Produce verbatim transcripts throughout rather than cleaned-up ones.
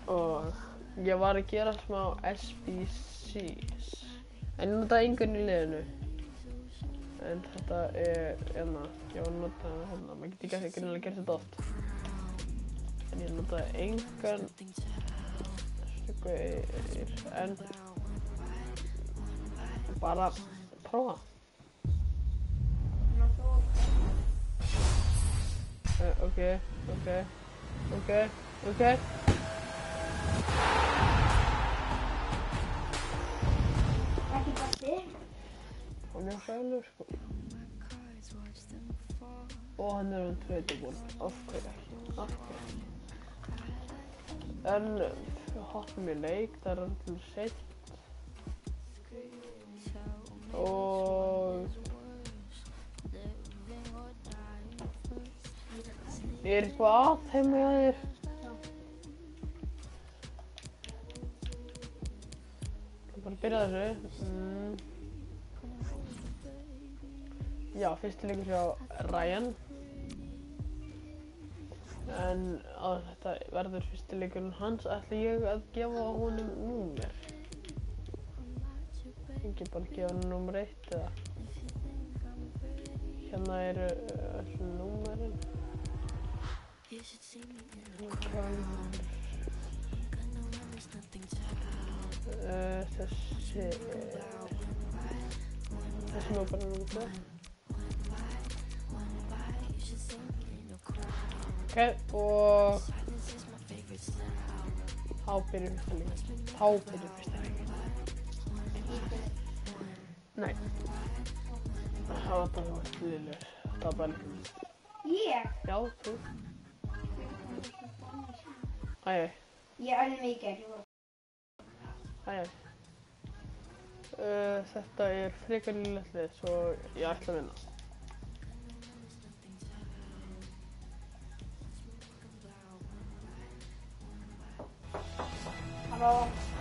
Og ég var að gera smá S B Cs. En ég notaði engan í liðinu. En þetta er, hérna, ég var að nota hérna, maður geti ekki greinilega gert þetta oft. En ég notaði engan stuggur, en bara prófa. Uh, ok, ok, ok, ok. Ekki basti. Hann er sælur, sko. Og hann er um tveitabúr. Af hverju ekki? Af hverju ekki? En við hoppum í leik, það er alltaf seitt. Og er eitthvað að heima hjá þér? Ég bara byrja þessu. Mm. Já, fyrsti leikur hjá Ryan. En að þetta verður fyrsti leikurinn hans ætla ég að gefa honum númer. Ekki bara gefa hann númer eitt eða. Hérna eru öll númerin. Uh, þessi þessi númer er númer tvö. Ok, og þá byrjum fyrsta leikur. Þá byrjum fyrsta leikur. Nei. Það var bara liðlegur. Það var bara Ég? Já, þú. Æjæ. Ég er alveg mikið. Æjæ. Uh, þetta er frekar lillegt lið, svo ég ætla að vinna. Halló.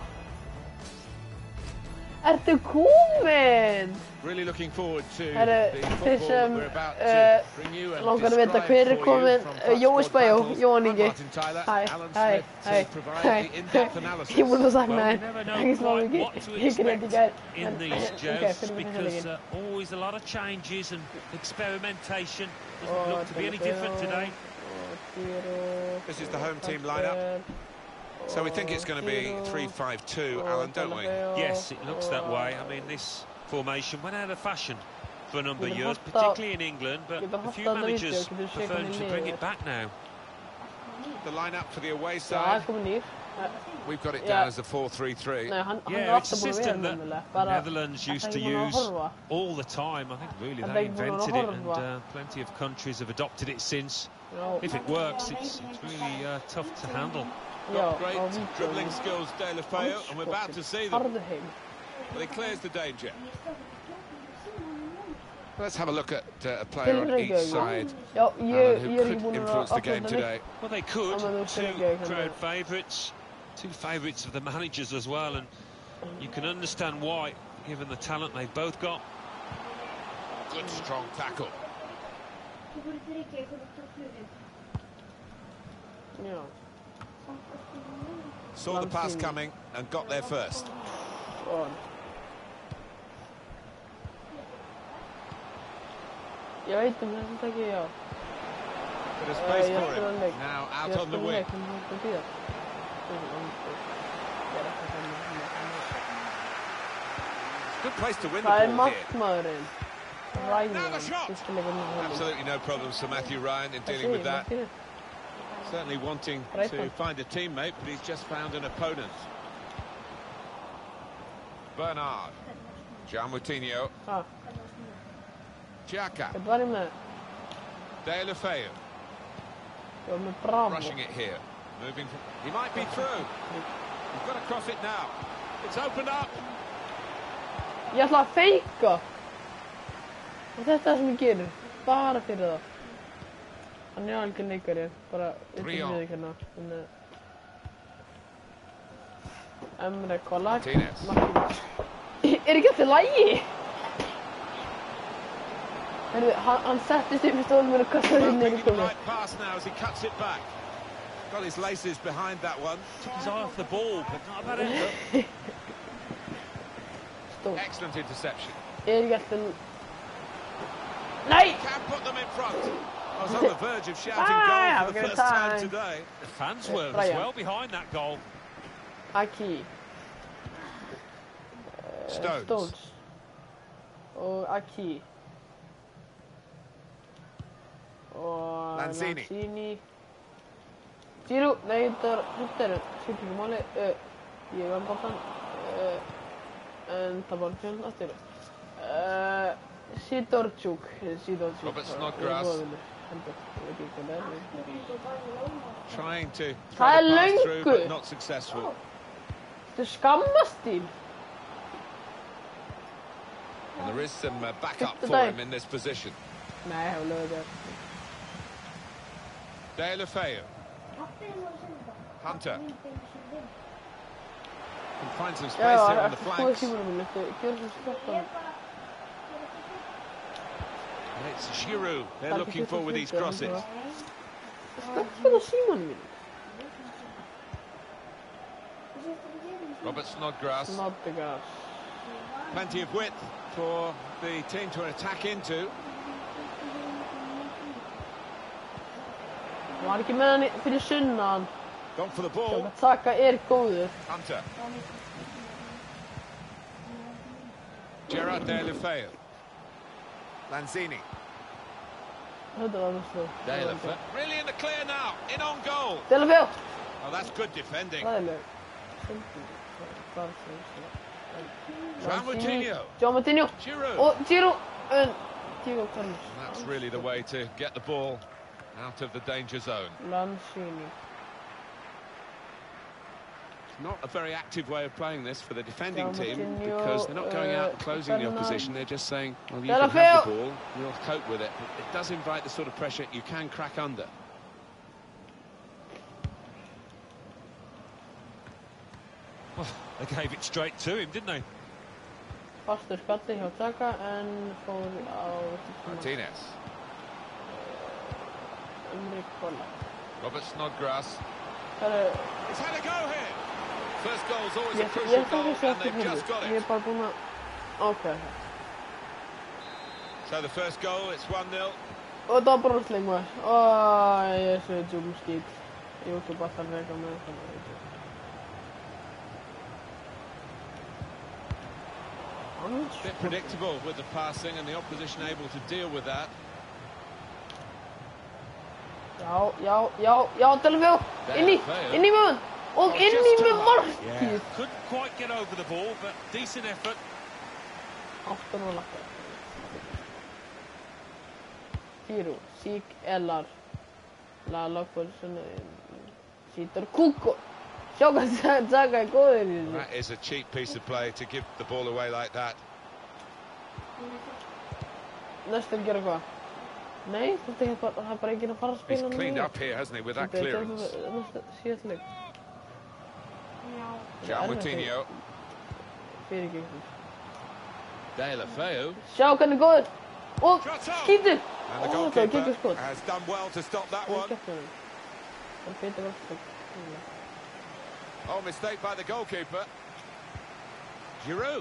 Ertu komin? Really looking forward to Herru, the þeir football sem we're about uh, to bring you and langar að vita describe hver er for you komin. from Uh, Jói Football Spæjó, Battles. Jóhann I'm Ingi. Martin Tyler, Hæ, Alan hæ, Smith hæ, to provide hæ. the in-depth analysis. Ég er búinn að sakna Well, þér. you never know Ekki smá quite mikið. what to Ég grét í expect gær. in En- these ok, jousts fyrir mig because leikinn. uh, always a lot of changes and experimentation. Og Doesn't look to be any different today. og Diro, This is the home team og lineup. Gabriel, So we think it's going to be Diro, three five two, og Alan, don't we? Delafeo, Yes, it looks that og- way. I mean, this formation went out of fashion for a number of Getur years, haft á- particularly in England, but getur a haft few á þarna managers vídeó, getur séð preferring hvernig to bring liðið it back now. The lineup for the away Já, það er side, komin nýr. we've got it Yeah. down as the four three three. Nei, hann, hann er Yeah, it's a alltaf búinn að vera system that nefnilega. the Bara, Netherlands ertu used to ekki búinn að use horfa? all the time. I think really Ertu they ekki búinn að invented it, and horfa? uh, plenty of countries have adopted it since. Já, If it works, it's, it's really uh, tough to handle. já, Got á great vídeóinu. dribbling skills, De La Feo, and we're about to see them. Farðu heim. But he clears the danger. Let's have a look at uh, a player on each side, Já, Alan, ég, who ég er ekki could búinn að influence the game uploada today. Well, they could. I'm gonna Two say okay, can crowd I? favourites, two favourites of the managers as well, and you can understand why, given the talent they've both got. Good strong tackle. Já. Saw the pass coming and got there first. Og ég veit um þetta ekki, já. Bit of Uh, space ég for spila him. leik. Now Ég out on the spila wing. leik, en þú ert að bíða. Ég er ekki að Good place to win the Það er ball here. markmaðurinn. Ryan, Now the shot. fyrsta leikurinn. Absolutely no problems for Matthew Ryan in dealing with that. Certainly wanting to find a teammate, but he's just found an opponent. Bernard. Gian Moutinho. Ah, Xhaka. þetta var ég með. De La Feo. Ég var með Bravo. Rushing it here. Moving from... He might be through. He's got to cross it now. It's opened up. Ég ætla að feika. Og þetta er það sem ég gerir. Bara fyrir það. Hann er algjör leikari. Bara utan Rion. við hérna. Emre Kolak. Martinez. Martinez. Er ekki alltaf lægi? Herðu, hann, hann settist upp í stólum og kastaði Well, sér niður í picking the stólum. right pass now as he cuts it back. Got his laces behind that one. Took his eye off the ball, but not a bad end. Excellent interception. Er ég alltaf... Nei! Can put them in front. I was on the verge of shouting Ah, goal for the good first time time. today. The fans were as Brian. well behind that goal. Aki. Stones. Stones. Og Aki. Og Lanzini. Lanzini. Giroud. Nei, þetta er... Þetta er... Skiptir ekki máli. Uh, ég var boltan. Uh, en það var ekki hann aftur. Uh, Sidorčuk. Sidorčuk. Robert Snodgrass. Trying to Það try er to pass through, löngu. but not successful. Þetta skammast þín. And there is some uh, backup Fifty for day. him in this position. Nei, það var lögðu þér. De La Feu. Hunter. Can find some space Já, here on the eftir skoða flanks. símanum minn. Þetta gjör svo skaptan. And it's Giroud they're looking for with these crosses. Stopp spila símanum minn. Robert Snodgrass. Snodgrass. Plenty of width for the team to attack into. Hann var ekki með hann í- fyrir sunnan. Gone for the ball. Taka er góður. Hunter. Gerard De La Feu. Lanzini. Þetta var næstu. De La Feu. Really in the clear now. In on goal. De La Feu. Oh, that's good defending. Ræðileg. João Moutinho. João Moutinho. Giroud. Og Giroud. En Diego Carlos. That's really the way to get the ball out of the danger zone. Lanzini. Not a very active way of playing this for the defending João team Moutinho, because they're not going out and uh, closing the Ferdinand. opposition. They're just saying, well, you De La can have the Feu. ball, you'll cope with it. It it does invite the sort of pressure you can crack under. Well, they gave it straight to him, didn't they? Fastur skalli hjá Taka en fór á... Martinez. Emrik Kolla. Robert Snodgrass. Það er... He's had a go here. First goal's always a Ég crucial ég goal, þarf þessu and eftir they've just got hurðu. Ég it. er bara búinn að... ákveða það. So the first goal, it's one nil. Og það var bronsleik maður. Ó, ég er svo djúm skít. YouTube alltaf reyka með það. Bit predictable with the passing and the opposition able to deal with that. Já, já, já, já, De La Feu. Inn í, inn í mun. Og inn í mun markið. Couldn't quite get over the ball, but decent effort. Aftan og lakka. Giroud, Sík, Ellar. Lala, Pulsen, Sítar, Kúko. Sjá hvað Taka er góður í þessu. That is a cheap piece of play to give the ball away like that. Næstur gera hvað? Nei, þetta er bara, það er bara enginn að fara að He's spila cleaned up here, hasn't he, with that clearance. Næsta síðast leik. João Moutinho. Fyrir ekki ykkur. De La Feu. Sjá hvernig góður. Og skýtur. And the Ó, það var geggjað goalkeeper skot. has done well to stop that Það one. er gert með hann. Það er fyrir vel. Oh, mistake by the goalkeeper. Giroud.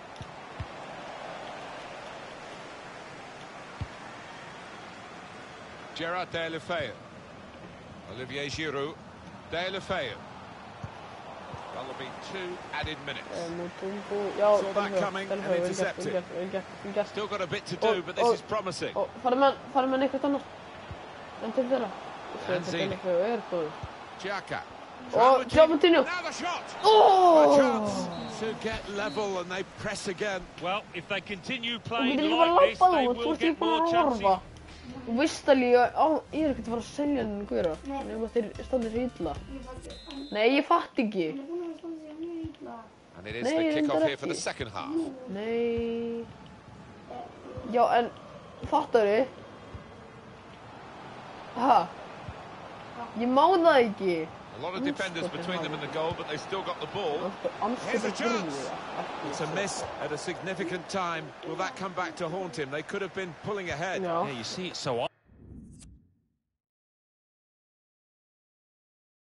Gerard De La Feu. Olivier Giroud. De La Feu. Well, there'll be two added minutes. Já, Saw that coming and intercepted. vel gert, vel gert. Still got a bit to Oh, do, but this oh. is promising. Og farið með, farið með neitt annars. En til þeirra. Lanzini. De La Feu er góður. Xhaka. Og João Moutinho. Now the shot. Oh! A chance to get level and they press again. Well, if they continue Þú playing getur ekki bara like this, labbað they út, þú will ert ekki get bara more að chances. horfa. Þú veist alveg að, á, ég er ekkert að fara að selja henni guðra. Nefnum að þeir standa svo illa. Nei, ég fatt ekki. And it is Nei, the reyndar kick-off here for the ekki. second half. Nei. Já, en fattar þið? Ha? Ég má það ekki. A lot of defenders between them and the goal, but they still got the ball. Here's a chance. It's a miss at a significant time. Will that come back to haunt him? They could have been pulling ahead. Já. Yeah, you see it so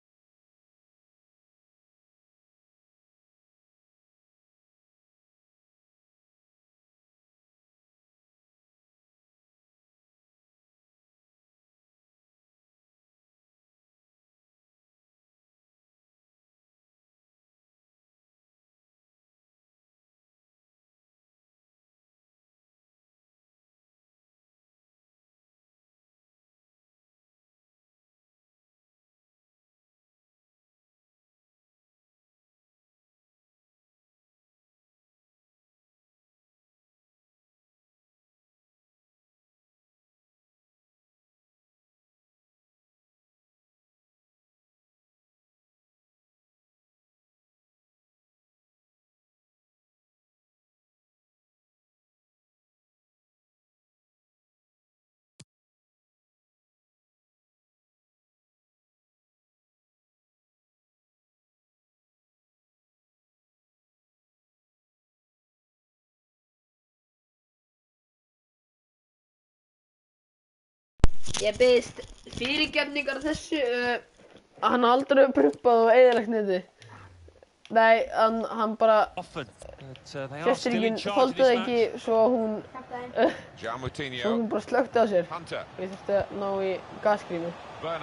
Ég biðst fyrirgefningar á þessu, uh, hann har aldrei prumpað og eyðilagt netið. Nei, hann, hann bara, sérstyrkinn þoldi það ekki, svo hún, uh, svo hún bara slökkti á sér. Ég þurfti að ná í gasgrímu.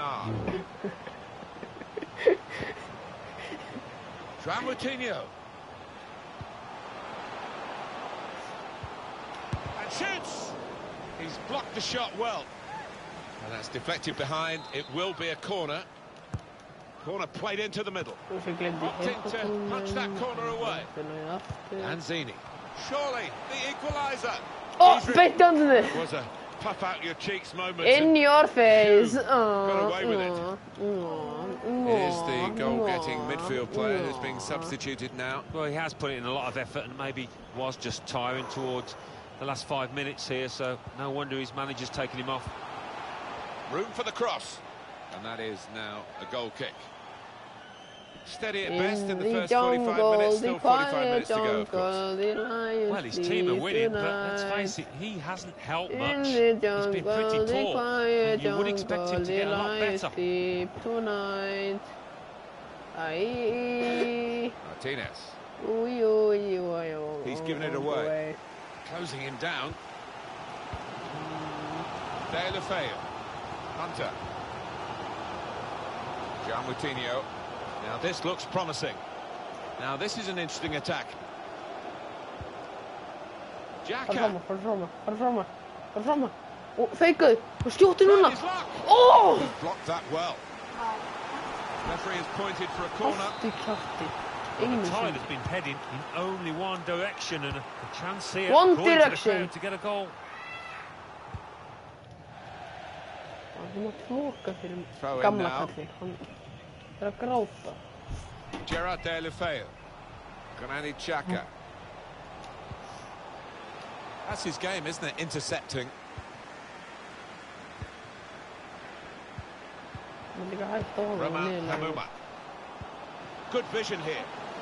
And shoots! He's blocked the shot well. And that's deflected behind. It will be a corner. Corner played into the middle. Opting to punch that corner away. Lanzini. Surely the equaliser. Oh, beint under It was a puff out your cheeks moment. In your face. Got away with it. Here's the goal-getting midfield player who's being substituted now. Well, he has put in a lot of effort and maybe was just tiring towards the last five minutes here, so no wonder his manager's taken him off. Room for the cross. And that is now a goal kick. Steady at best in the first forty-five minutes, still forty-five minutes to go, of course. Well, his team are winning, but let's face it, he hasn't helped much. He's been pretty poor, and you would expect him to get a lot better. Martinez. He's given it away. Closing him down. De La Feu. Hunter. Gian Moutinho. Now this looks promising. Now this is an interesting attack. Xhaka. Oh, fake. Skjóttu núna. Oh! Blocked that well. Referee has pointed for a corner. Well, the tide has been heading in only one direction, and a, a chance here one according direction to the crowd to get a goal. Throw in now. Gerard De La Feu. Granit Xhaka. That's his game, isn't it? Intercepting. Rama Hamuma. Good vision here.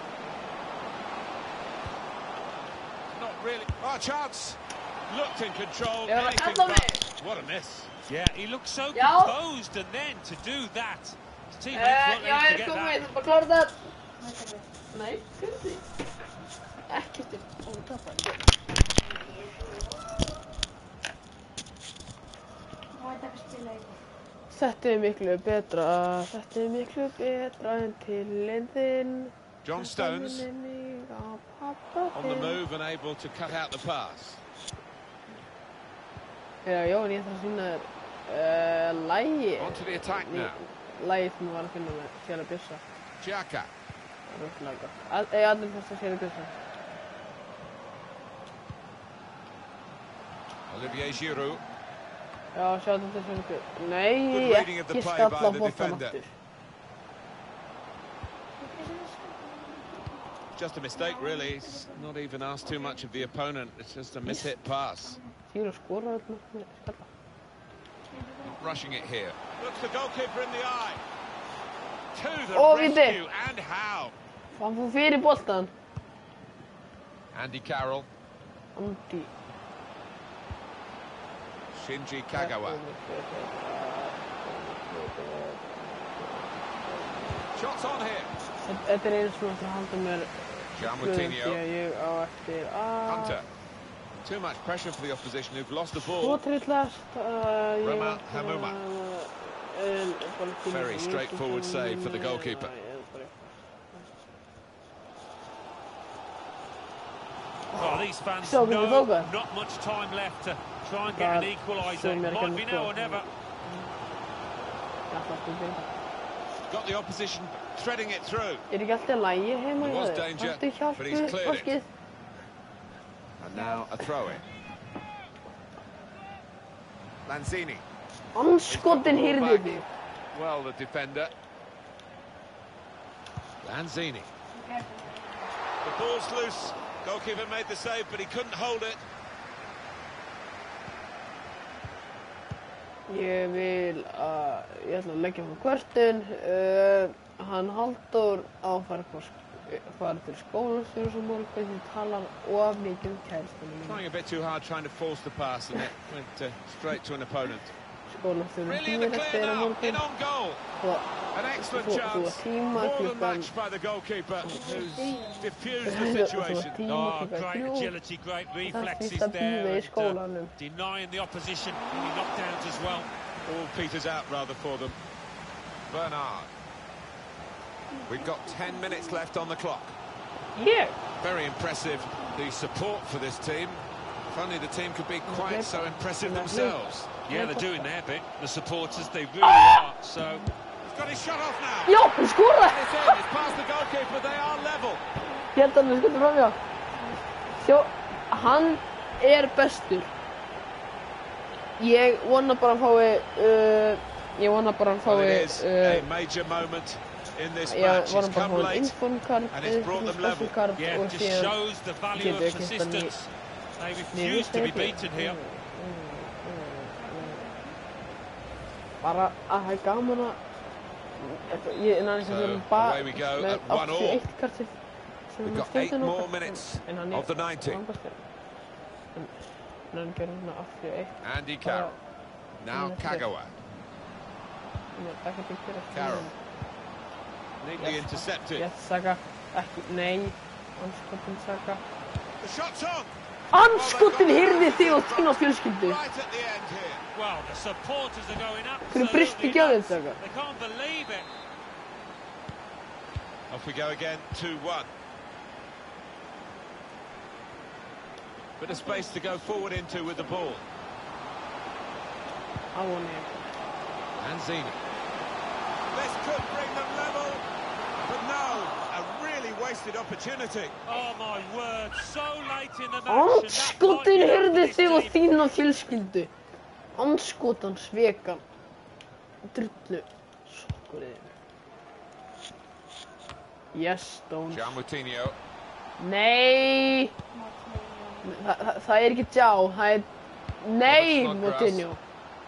Not really. Oh, chance. Looked in control. Anything but. What a miss. Yeah, he looked so composed, and then to do that. His teammates won't let him forget that. Nei, fyrir ekkert er ótapað. Þetta er miklu betra, þetta er miklu betra en tilinn þinn. John Stones on the move and able to cut out the pass. Já, Jón, ég þarf að finna þér lægi. On to the attack now. Lægi sem ég var að finna með Séra Bjössa. Xhaka. Rögglega. Ég allir fyrst að Séra Bjössa. Olivier Giroud. Já, sjá þetta Séra Bjössa. Nei, ekki skalla boltan aftur. Just a mistake, really. He's not even asked too much of the opponent. It's just a mishit pass. Giro skorar þarna með skalla. Not rushing it here. Looks the goalkeeper in the eye. To the oh, rescue, and how? Hann fór fyrir boltan. Andy Carroll. Andy. Shinji Kagawa. Shots on here. Þetta er eins og að halda mér. Gian Moutinho. Ég á eftir að. Hunter. Too much pressure for the opposition who've lost the ball. Svo trillast. Rama Hamuma. Very straightforward save for the goalkeeper. Oh, these fans know not much time left to try and get an equaliser. Might be now or never. Got the opposition threading it through. Er ekki alltaf lægi heima? There was danger, but he's cleared it. And now a throw-in. Lanzini. Anskotin hirði þig. Well, the defender. Lanzini. The ball's loose. Goalkeeper made the save, but he couldn't hold it. Ég vil að, ég ætla að leggja fyrir kvörtun. Uh, hann Halldór á að fara, fara til skólastjóra sem morgun sem talar of mikið um kærastunum. Trying a bit too hard, trying to force the pass, and it went uh, straight to an opponent. Really in the clear now, in on goal. An excellent chance. More than matched by the goalkeeper, who's diffused the situation. Oh, great agility, great reflexes there, and, uh, denying the opposition any knockdowns as well. All peters out rather for them. Bernard. We've got ten minutes left on the clock. Yeah. Very impressive, the support for this team. If only the team could be quite so impressive themselves. Yeah, they're doing their bit. The supporters, they really are. So he's got his shot off now. Já, hann skoraði! It's in, it's past the goalkeeper, they are level. Ég held að hann skutti framhjá. Sjó, hann er bestur. Ég vona bara að fái, uh, ég vona bara að Well, fái, it is uh, a major moment in this ég match. vona It's bara come að fái late. inform card, and it's brought them level. special card yeah, og it just síðan shows the value getur of ekki hann í. persistence. They refuse to be beaten here. Well, away we go at one all. We've got eight more minutes of the ninety. Andy Carroll. Now Kagawa. Carroll. Neatly intercepted. Yes, Saka. Ekki, nei. Anskotin Saka. The shot's on. Anskotin hirði þig og þína fjölskyldu. Right at the end here. Well, the supporters are going Hvernig brist absolutely ekki á þér, nuts. Saka? They can't believe it. Off we go again, two one. Bit of space to go forward into with the ball. Á honum. And Zini. This could bring them level, but no, a really wasted opportunity. Oh my word, so late in the match. and that Anskotin might be hirði over þig og this team. þína fjölskyldu. Anskotan svekan. Drullu. Sokkurinn. Yes, don't. Gian Moutinho. Nei. Þa, það, það er ekki já, það er nei, Robert Snodgrass. Moutinho.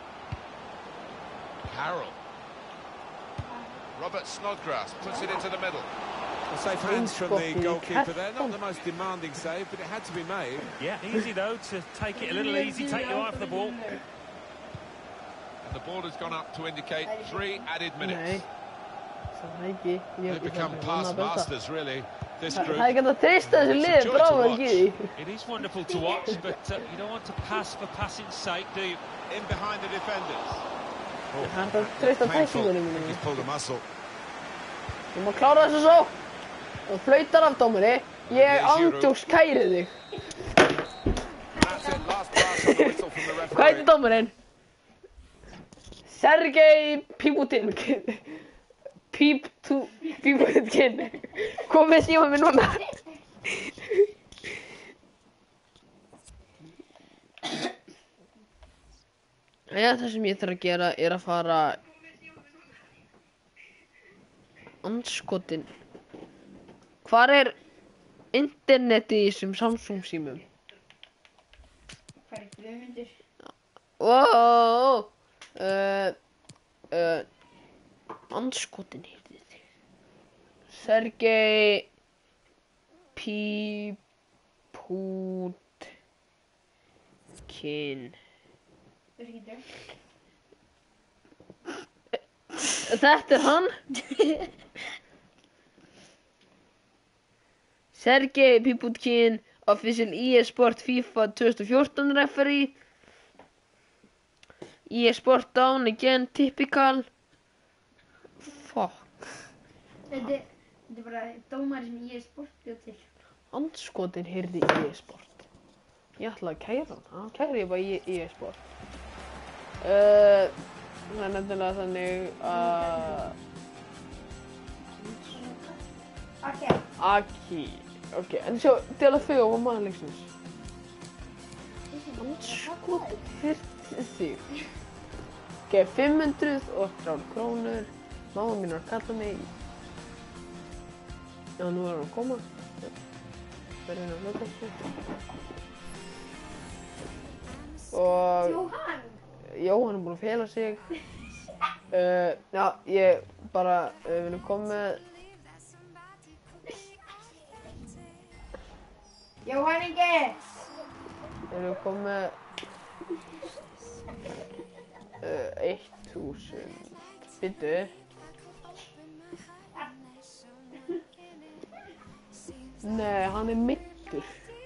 Carroll. Robert Snodgrass puts it into the middle. A safe hands from the goalkeeper there. Not the most demanding save, but it had to be made. Yeah, easy though to take it a little easy, take your eye off the ball. And the ball has gone up to indicate three added Nei. minutes. Það er ekki. Ég, They've ég become þarf að past vinna þetta. masters, really, this Það group. það er ekki hægt að treysta þessu It's a lið, joy bravo to ekki því. It is wonderful to watch, but uh, you don't want to pass for passing's sake, do you? In behind the defenders. Oh, Það er hægt að treysta painful. tæklingunum I think mínum. he's pulled a muscle. Þú má klára þessu svo. Og flautar af dómari. Ég andjóks kæri þig. That's it, last pass on the whistle from the Hvað referee. heitir dómarinn? Sergei Piputin. Pip to Piputin. Komið síma mér núna. Já, það sem ég þarf að gera er að fara Andskotin. Hvar er internetið í þessum Samsung símum? Hvað er Guðmundur? Wow. Uh, uh, Andskotin heyrði þig. Sergei Piputkin. Birgitta. Þetta er hann. Sergei Piputkin, official E A Sport FIFA twenty fourteen referee. E A Sport down again, typical. Fuck. Þetta er, þetta er bara dómari sem ég er sport bjóð til. Andskotin heyrði E A Sport. Ég ætla að kæra hann. Hann kæri ég bara í E A Sport. Uh, það er nefnilega þannig að Ok. Aki. Ok, en sjá, til að þau og maður leiksins. Andskotin heyrði þig. Ok, fimm hundruð og þrjár krónur. Mamma mín er að kalla mig. Já, nú er hann að koma. Verður hann að hluta þessu. Og Jóhann! Jóhann er búinn að fela sig. Uh, já, ég bara, uh, við erum komið með Jóhann Ingi! Við erum komið með uh, eitt þúsund. Bíddu. Nei, hann er meiddur.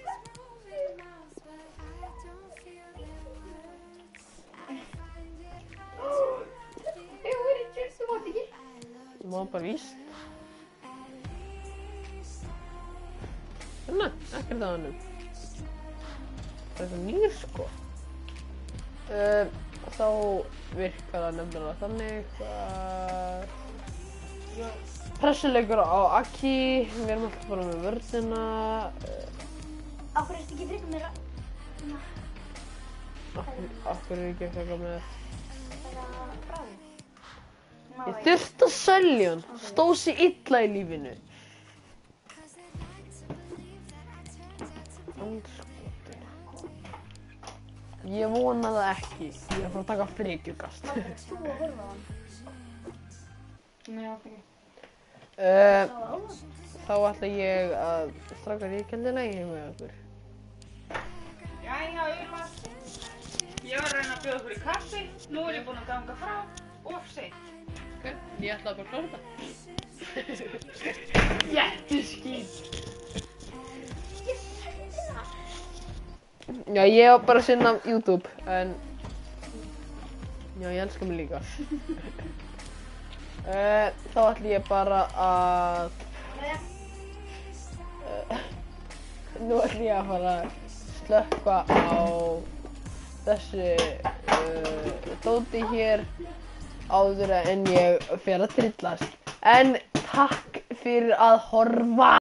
Ég má bara víst. Þannig, ekkert að hannum. Það er eitthvað nýr sko. Uh, þá virkar það nefnilega þannig að pressuleikur á Aki, við erum alltaf bara með vörnina. Af hverju ertu ekki frekar með Af hverju er ekki frekar með bræði? Ég þurfti að selja hann, stóð sér illa í lífinu. Andskotin. Ég vona það ekki, ég er að fara að taka frekjukast. Þú að horfa á hann? Nei, ok. Uh, þá ætla ég að strákar ég kendi lægi með okkur. Jæja, Ylva. Ég var að reyna að bjóða okkur í kaffi. Nú er ég búin að ganga frá. Of seint. Ok, ég ætla bara að klára þetta. Jættuskít. Já, ég var bara að sinna YouTube, en já, ég elska mig líka. Uh, þá ætla ég bara að uh, nú ætla ég að fara að slökkva á þessu uh, dóti hér áður en ég fer að trillast. En takk fyrir að horfa.